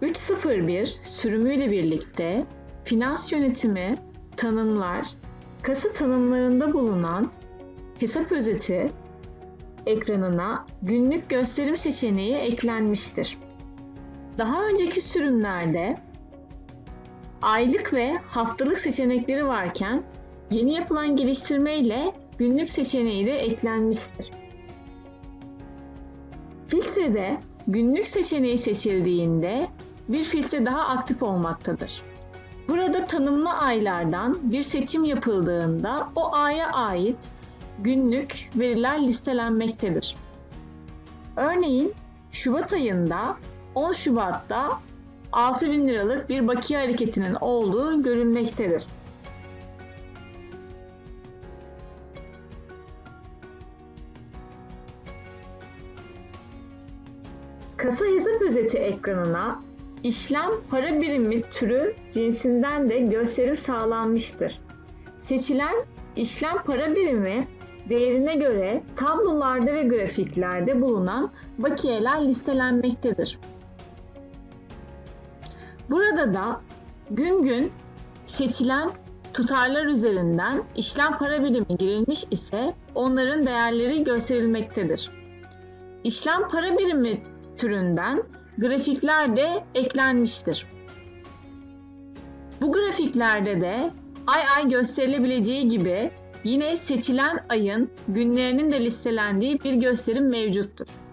301 sürümüyle birlikte finans yönetimi, tanımlar, kasa tanımlarında bulunan hesap özeti ekranına günlük gösterim seçeneği eklenmiştir. Daha önceki sürümlerde aylık ve haftalık seçenekleri varken yeni yapılan geliştirme ile günlük seçeneği de eklenmiştir. Filtrede günlük seçeneği seçildiğinde bir filtre daha aktif olmaktadır. Burada tanımlı aylardan bir seçim yapıldığında o aya ait günlük veriler listelenmektedir. Örneğin Şubat ayında 10 Şubat'ta 6.000 liralık bir bakiye hareketinin olduğu görülmektedir. Kasa hesap özeti ekranına işlem para birimi türü cinsinden de gösterim sağlanmıştır. Seçilen işlem para birimi değerine göre tablolarda ve grafiklerde bulunan bakiyeler listelenmektedir. Burada da gün gün seçilen tutarlar üzerinden işlem para birimi girilmiş ise onların değerleri gösterilmektedir. İşlem para birimi türünden grafikler de eklenmiştir. Bu grafiklerde de ay ay gösterilebileceği gibi yine seçilen ayın günlerinin de listelendiği bir gösterim mevcuttur.